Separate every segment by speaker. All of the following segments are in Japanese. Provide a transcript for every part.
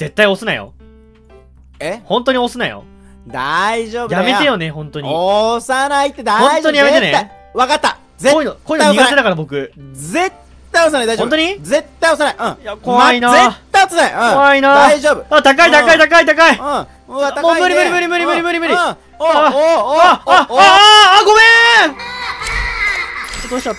Speaker 1: 絶対押すなよ。本当に押すなよ。
Speaker 2: 大丈夫だよ。
Speaker 1: やめてよね、本当に。
Speaker 2: 押さないって大丈夫。
Speaker 1: 本当にやめてね。
Speaker 2: わかった。
Speaker 1: こういうの苦手だから僕。
Speaker 2: 絶対押さない、大丈夫。
Speaker 1: 本当に
Speaker 2: 絶対押さない。うん。
Speaker 1: いや、怖いな。
Speaker 2: 絶対押さない。うん。
Speaker 1: 怖いな。
Speaker 2: 大丈夫。
Speaker 1: あ、高い高い高い高い。
Speaker 2: うん。うわ、
Speaker 1: もう無理無理無理無理無理無理無理。ごめん。どうしちゃった。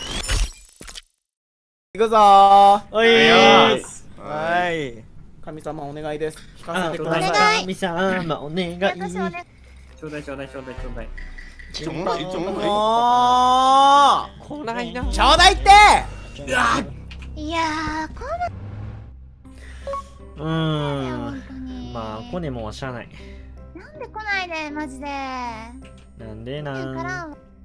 Speaker 2: 行くぞー。
Speaker 1: はい。
Speaker 2: 神様お願いです。聞かせてください。
Speaker 1: 神様お願い。
Speaker 3: ちょうだいちょうだいちょうだいちょうだい。
Speaker 2: ちょうだいちょうだい。
Speaker 3: 来ないな。
Speaker 2: ちょうだいって。
Speaker 4: いやー、
Speaker 1: まあ、コネもはしゃあない。
Speaker 4: なんで来ないで、マジで。
Speaker 1: なんでな。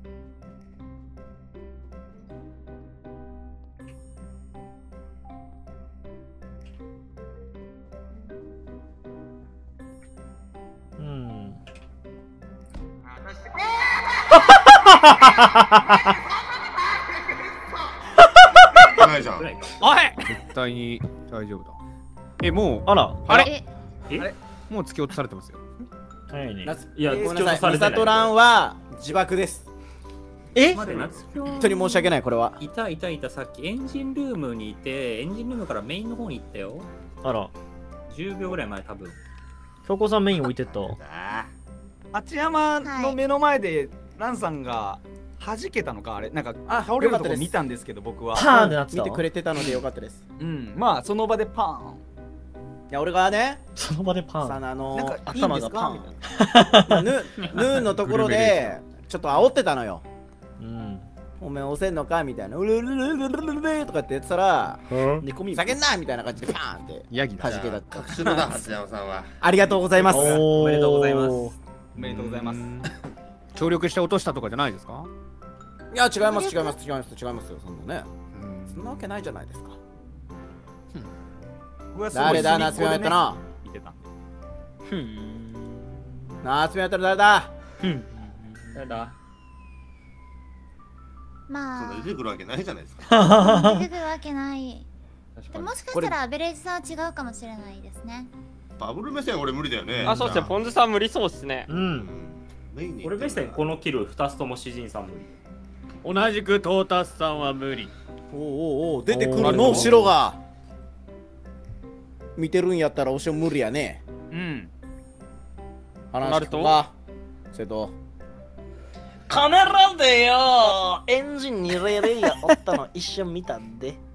Speaker 5: ないじゃん。
Speaker 6: おい、絶対に大丈夫だ。もう
Speaker 1: あら、
Speaker 6: あれもう突き落とされてますよ。
Speaker 1: 早いね。
Speaker 2: いや、突き落とされてない。ミサトランは自爆です。本当に申し訳ない、これは。
Speaker 7: いたいたいた、さっきエンジンルームにいて、エンジンルームからメインの方に行ったよ。
Speaker 1: あら、
Speaker 7: 10秒ぐらい前、多分。
Speaker 1: 京子さんメイン置いてった。
Speaker 8: 町山の目の前でランさんが弾けたのか、あれなんか倒れるとこ見たんですけど、僕は
Speaker 1: パーンってなってた。
Speaker 2: 見てくれてたのでよかったです。
Speaker 8: うん、まあその場でパーン。
Speaker 2: いや、俺がね、
Speaker 1: その場でパーン。
Speaker 2: なんか
Speaker 1: 頭がパーン。
Speaker 2: ヌーのところでちょっと煽ってたのよ。おめえ押せんのかみたいな、うるるるるるるるとかってやってたら、猫耳叫んなみたいな感じでパーンって弾けた。
Speaker 5: 白だ、橋山さんは。
Speaker 2: ありがとうございます。
Speaker 7: おめでとうございます。
Speaker 8: おめでとうございます。
Speaker 6: 協力して落としたとかじゃないですか？
Speaker 2: いや、違います違います違います違いますよ、そんなね。そんなわけないじゃないですか。誰だ、夏目をやったの。夏目やったの誰だ。
Speaker 7: 誰だ。
Speaker 4: まあ、
Speaker 5: 出てくるわけないじゃないですか。
Speaker 4: 出てくるわけない。もしかしたらアベレージさんは違うかもしれないですね。
Speaker 5: バブル目線俺無理だよね。
Speaker 3: あ、そうですね、ポンズさん無理そうですね。
Speaker 7: 俺目線このキル2つとも詩人さん無理。
Speaker 6: 同じくトータスさんは無理。
Speaker 2: おお、出てくるの後ろが。見てるんやったらおしょ無理やね。
Speaker 8: うん。
Speaker 2: 話聞くか。瀬戸。
Speaker 9: カメラでよ、エンジンにレレがおったの一瞬見たんで。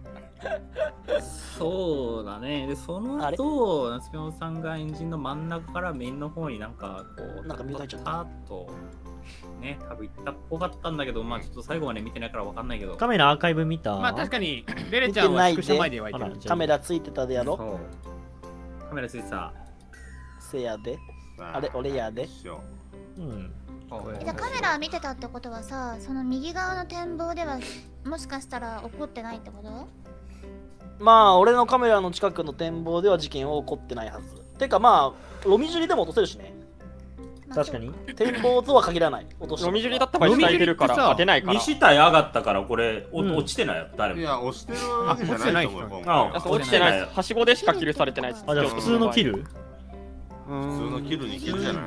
Speaker 7: そうだね。で、その後、夏目さんがエンジンの真ん中からメインの方になんかこう、
Speaker 9: なんか見えちゃった。
Speaker 7: とね、多分行ったっぽかったんだけど、まあちょっと最後まで見てないからわかんないけど。
Speaker 1: カメラアーカイブ見た？
Speaker 6: まあ確かに、レレちゃんは宿舎前で湧いてる。
Speaker 9: カメラついてたでやろ？
Speaker 7: カメラついてた。
Speaker 9: せやで。あれ、俺やで。
Speaker 1: うん。
Speaker 4: じゃあカメラ見てたってことはさ、その右側の展望ではもしかしたら起こってないってこと？
Speaker 9: まあ俺のカメラの近くの展望では事件は起こってないはず。てかまあロミジュリでも落とせるしね。
Speaker 1: 確かに。
Speaker 9: 展望とは限らない。落として
Speaker 3: ロミジュリだった場合下いてるから当てないから。
Speaker 7: 西体上がったからこれ落ちてないよ誰も。
Speaker 5: いや、押してるわけじゃないと思う。
Speaker 3: 落ちてないです。はしごでしかキルされてないです。
Speaker 1: あ、じゃあ普通のキル？
Speaker 5: 普通のキルにキルじゃない。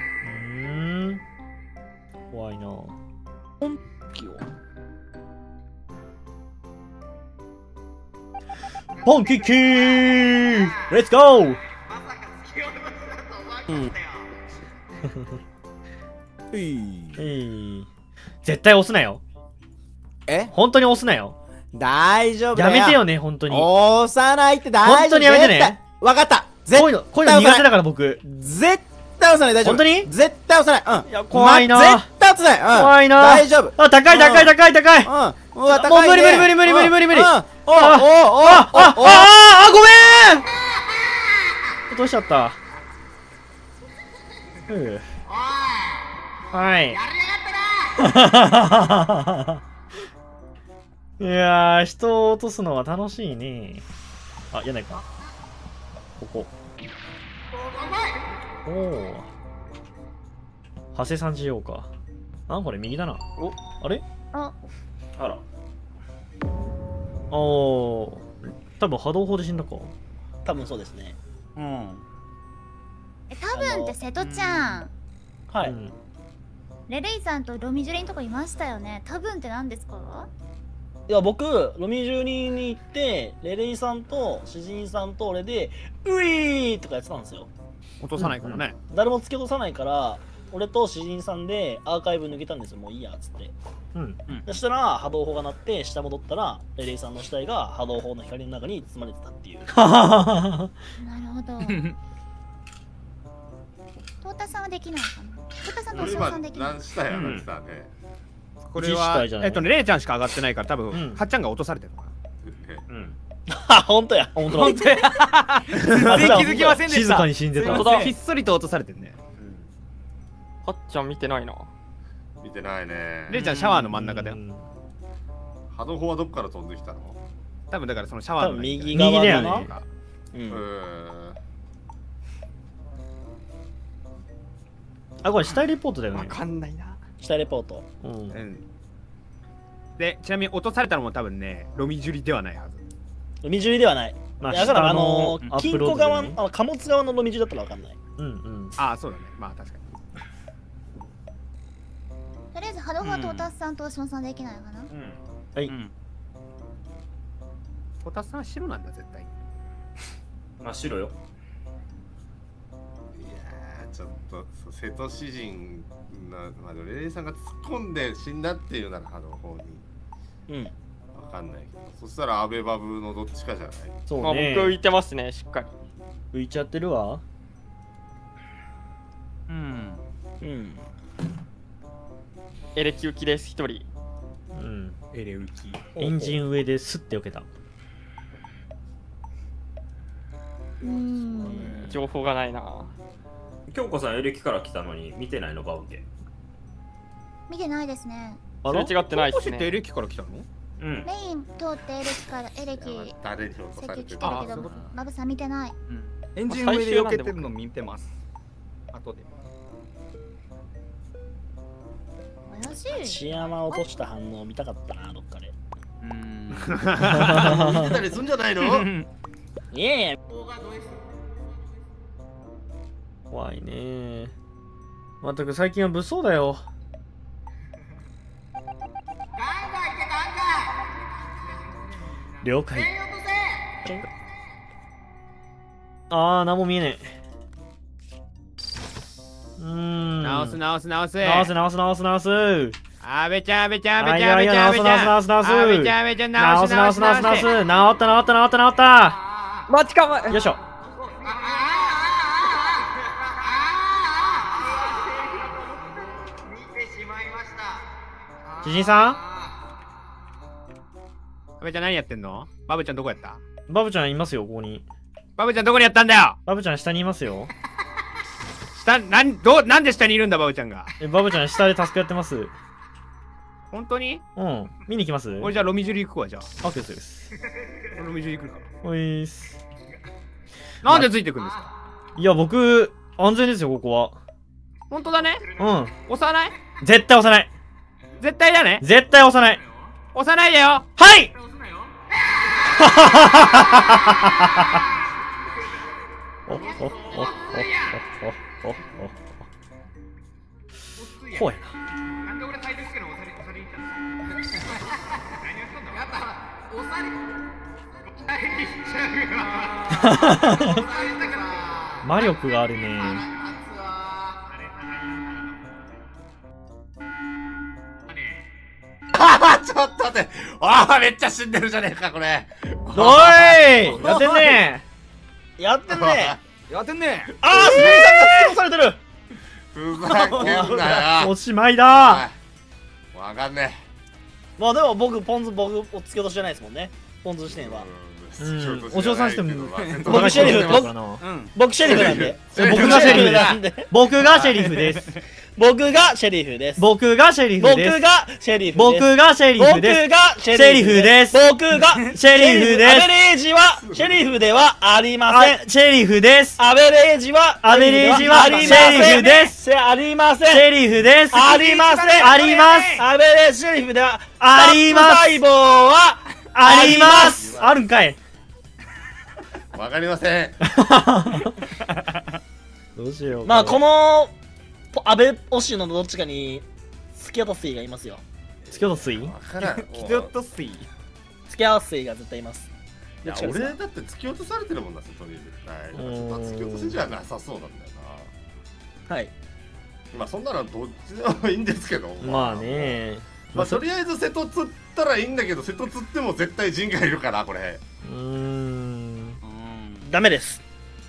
Speaker 1: 怖いな。ポンキッキーレッツゴー。絶対押すなよ。本当に押すなよ。
Speaker 2: 大丈夫だよ。
Speaker 1: やめてよね、本当に。
Speaker 2: 押さないって大丈夫。
Speaker 1: 本当にやめてね。
Speaker 2: わかった。
Speaker 1: こういうの苦手だから僕。
Speaker 2: 絶対押さない、大丈夫。
Speaker 1: 本当に
Speaker 2: 絶対押さない。
Speaker 1: いや、怖いな。
Speaker 2: 絶対押さない。
Speaker 1: 怖いな。
Speaker 2: 大丈夫。
Speaker 1: あ、高い高い高い高い。もう無理無理無理無理無理無理無理。ごめん。落としちゃった。はい。いやー、人を落とすのは楽しいね。あ、やないか。ここ。おお。長谷さんじようか。あ、これ右だな。あれ？
Speaker 4: あ
Speaker 7: ら。
Speaker 1: おお。多分波動砲で死んだか。
Speaker 9: 多分そうですね。
Speaker 8: うん。
Speaker 4: 多分って瀬戸ちゃん。
Speaker 9: はい。
Speaker 4: レレイさんとロミジュリのとこいましたよね。多分って何ですか？
Speaker 9: いや、僕、ロミジュリに行って、レレイさんと詩人さんと俺で、ウィーとかやってたんですよ。
Speaker 6: 落とさないからね。
Speaker 9: 誰も突き落とさないから、俺と詩人さんでアーカイブ抜けたんですよ。もういいやっつって。そしたら波動砲が鳴って下戻ったらレレイさんの死体が波動砲の光の中に包まれてたっていう。
Speaker 4: なるほど。トータさんはできないかな。トータさんとおしさんできない。
Speaker 5: 何したやられたね。
Speaker 6: これはレイちゃんしか上がってないから多分はっちゃんが落とされてるのか
Speaker 9: な。あ、本当や。本当や。
Speaker 8: 気づきませんでした。
Speaker 1: 静かに死んでた。
Speaker 6: ひっそりと落とされてるね。
Speaker 3: はっちゃん見てないな。
Speaker 5: 見てないね。
Speaker 6: レイちゃんシャワーの真ん中だよ。
Speaker 5: 波動砲はどこから飛んできたの？
Speaker 6: 多分だからそのシャワーの
Speaker 9: 右側だよね。
Speaker 1: あ、これ死体レポートだよね。
Speaker 3: わかんないな。
Speaker 9: 死体レポート。
Speaker 6: で、ちなみに落とされたのも多分ね、ロミジュリではないはず。
Speaker 9: ロミジュリではない。だから金庫側、貨物側のロミジュリだったらわかんない。
Speaker 6: ああ、そうだね。まあ確かに。
Speaker 4: とりあえずハロハとおたすさんとおしまさんできないかな。
Speaker 9: はい。
Speaker 6: おたすさんは白なんだ絶対。
Speaker 10: まあ白よ。
Speaker 5: いやーちょっと瀬戸詩人まあレイさんが突っ込んで死んだっていうなら波動砲に。わかんないけど、そしたらアベバブのどっちかじゃない？
Speaker 1: そうね。
Speaker 3: まあ僕浮いてますね、しっかり。
Speaker 1: 浮いちゃってるわ。
Speaker 3: エレキ浮きです、一人。
Speaker 6: エレ浮き。
Speaker 1: エンジン上ですって避けた。
Speaker 3: 情報がないな。
Speaker 10: 京子さんエレキから来たのに見てないのかわけ？
Speaker 4: 見てないですね。
Speaker 3: すれ違ってないですね。
Speaker 6: エレキから来たの？
Speaker 4: メイン通ってエレキからエレキ席来てるけどバブさん見てない。
Speaker 8: エンジン上で避けてるの見てます。後で。
Speaker 9: 千山落とした反応見たかったな、どっかで。
Speaker 5: 見てたりすんじゃないの？
Speaker 9: いやいや。
Speaker 1: 怖いね。まったく最近は物騒だよ。了解。ああ、何も見えねえ。
Speaker 6: 直す。
Speaker 1: 直す。
Speaker 6: あべちゃん。
Speaker 1: 直った。
Speaker 3: 待ちかま
Speaker 1: よいしょ。知人さん？
Speaker 6: バブちゃん何やってんの？バブちゃんどこやった？
Speaker 1: バブちゃんいますよ、ここに。
Speaker 6: バブちゃんどこにやったんだよ？
Speaker 1: バブちゃん下にいますよ。
Speaker 6: なんで下にいるんだバブちゃんが。
Speaker 1: バブちゃん下でタスクやってます。
Speaker 6: 本当に？
Speaker 1: 見に行きます？
Speaker 6: 俺じゃあロミジュリ行くわ、じゃあ。
Speaker 1: オッケーです。
Speaker 6: ロミジュリ行くから。
Speaker 1: おいーす。
Speaker 6: なんでついてくんですか？
Speaker 1: いや、僕、安全ですよ、ここは。
Speaker 6: 本当だね？押さない？
Speaker 1: 絶対押さない。
Speaker 6: 絶対だね？
Speaker 1: 絶対押さない。
Speaker 6: 押さないでよ。
Speaker 1: はい怖いな。なんで俺最初から押されに行ったの？何をしたんだ？やっぱ押され魔力があるね。
Speaker 5: ちょっと待って。めっちゃ死んでるじゃねえかこれ。
Speaker 1: おいやってんね。
Speaker 9: やってんね。
Speaker 8: やってんね。
Speaker 9: ああ、スペインさんが突き落とされてる。
Speaker 5: ふざけんなよ。
Speaker 1: おしまいだ。
Speaker 5: わかんね
Speaker 9: え。まあでも僕を突き落としじゃないですもんね。ポンズ視点は。
Speaker 1: お嬢さんしても
Speaker 9: 僕シェリフ僕シェリフなんで。
Speaker 1: 僕がシェリフなんで。僕がシェリフです。
Speaker 9: 僕がシェリフです。
Speaker 1: 僕がシェリフです。
Speaker 9: 僕がシェリフです。
Speaker 1: 僕がシェリフです。
Speaker 9: 僕がシェリフです。僕が
Speaker 1: シェリフです。
Speaker 9: アベレージはシェリフではありません。
Speaker 1: シェリフです。
Speaker 9: アベレージは
Speaker 1: シェリフです。
Speaker 9: ありません。
Speaker 1: シェリフです。
Speaker 9: ありません。
Speaker 1: あります。
Speaker 9: アベレージシェリフでは
Speaker 1: あります。
Speaker 9: 細胞は
Speaker 1: あります。あるんかい。
Speaker 5: わかりません。
Speaker 1: どうしよう。
Speaker 9: まあこの安倍推しのどっちかに突き落とすいがいますよ。
Speaker 1: 突き落とすい？
Speaker 5: わからん。
Speaker 8: 突き落とすい。
Speaker 9: 突き合わせいが絶対います。
Speaker 5: いや俺だって突き落とされてるもんな、瀬戸に絶対。突き落としじゃなさそうなんだよ
Speaker 9: な。はい。
Speaker 5: まあそんなのどっちでもいいんですけど。
Speaker 1: まあね。
Speaker 5: まあとりあえず瀬戸釣ったらいいんだけど、瀬戸釣っても絶対陣がいるからこれ。
Speaker 9: ダメです。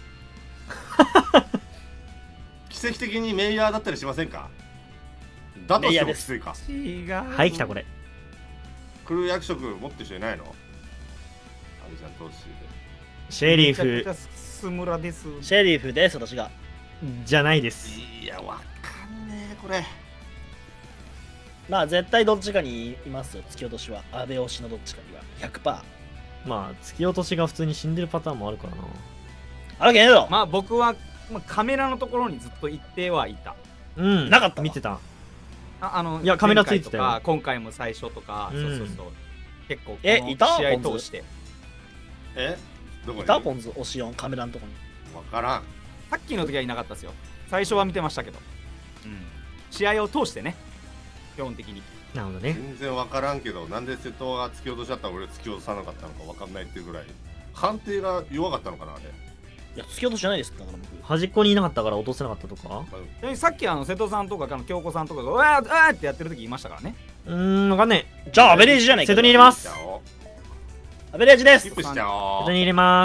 Speaker 5: 奇跡的にメイヤーだったりしませんか？だとしてもきついか。
Speaker 1: はい、来たこれ。
Speaker 5: クルー役職持ってる人いないの？あれじゃん、どうし
Speaker 1: シェリーフ。
Speaker 8: スムラです。
Speaker 9: シェリーフです、私が。
Speaker 1: じゃないです。
Speaker 5: いや、わかんねえ、これ。
Speaker 9: まあ、絶対どっちかにいますよ、突き落としは。安倍推しのどっちかには。100%。
Speaker 1: まあ、突き落としが普通に死んでるパターンもあるからな。
Speaker 9: あるわけねえだろ。
Speaker 8: まあ、僕は、カメラのところにずっと行ってはいた。
Speaker 9: なかった。
Speaker 1: 見てた。
Speaker 8: い
Speaker 1: や、カメラついてたよ。
Speaker 8: 今回も最初とか、そうそうそう。結構、
Speaker 9: いた
Speaker 8: 試合通して。
Speaker 5: どこに
Speaker 9: いたポンズ、推し4、カメラのとこに。
Speaker 5: わからん。
Speaker 8: さっきの時はいなかったですよ。最初は見てましたけど。試合を通してね。基本的に。
Speaker 1: なるほどね。
Speaker 5: 全然わからんけど、なんで瀬戸が突き落としだったら俺突き落とさなかったのかわかんないっていうぐらい、判定が弱かったのかな、あれ。
Speaker 9: いや、突き落としじゃないですから、僕。
Speaker 1: 端っこにいなかったから落とせなかったとか？
Speaker 8: さっき瀬戸さんとか京子さんとかがうわーってやってる時いましたからね。
Speaker 1: わかんね
Speaker 9: え。じゃあアベレージじゃないか。
Speaker 1: 瀬戸に入れます。
Speaker 9: アベレージです。
Speaker 5: キープしちゃおう。
Speaker 1: 瀬戸に入れます。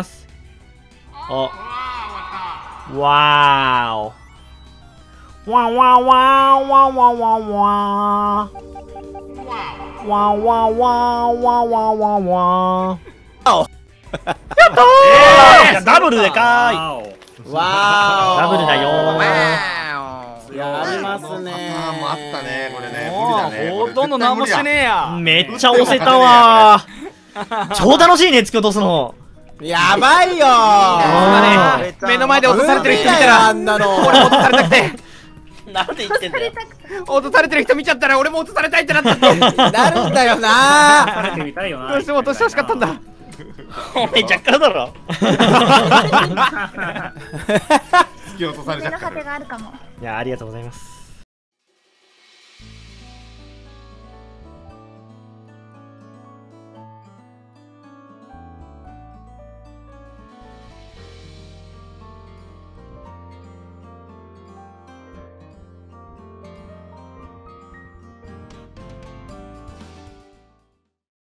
Speaker 1: わーお。わんわんわんわんわんわんわん。わんわんわんわんわんわんわん。
Speaker 9: やったー、ダブルでかーい。
Speaker 2: わー
Speaker 1: ダブルだよ
Speaker 2: ー。やりますねー。
Speaker 5: あったね、これね。無理だね。
Speaker 8: ほとんど何もしてねえや。
Speaker 1: めっちゃ押せたわー。超楽しいね、突き落とすの。
Speaker 2: やばいよー。
Speaker 8: 目の前で落とされてる人見たら、俺も落とされたくて。
Speaker 9: なんで言ってんだよ。
Speaker 8: 落とされてる人見ちゃったら俺も落とされたいってなったって。
Speaker 2: なるんだよなー。
Speaker 7: されてみたいよな。
Speaker 8: どうしても落としてほしかったんだ。
Speaker 9: お前若干だろ。
Speaker 5: 突き落とされちゃった。
Speaker 4: 手があるかも。
Speaker 1: いや、ありがとうございます。